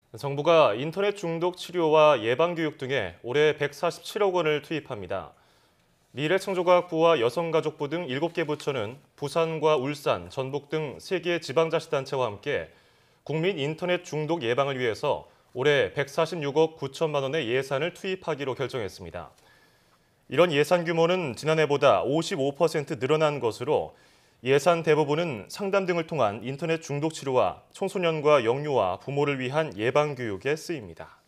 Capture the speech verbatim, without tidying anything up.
정부가 인터넷 중독 치료와 예방교육 등에 올해 백사십칠억 원을 투입합니다. 미래창조과학부와 여성가족부 등 일곱 개 부처는 부산과 울산, 전북 등 세 개 지방자치단체와 함께 국민 인터넷 중독 예방을 위해서 올해 백사십육억 구천만 원의 예산을 투입하기로 결정했습니다. 이런 예산 규모는 지난해보다 오십오 퍼센트 늘어난 것으로 예산 대부분은 상담 등을 통한 인터넷 중독 치료와 청소년과 영유아, 부모를 위한 예방 교육에 쓰입니다.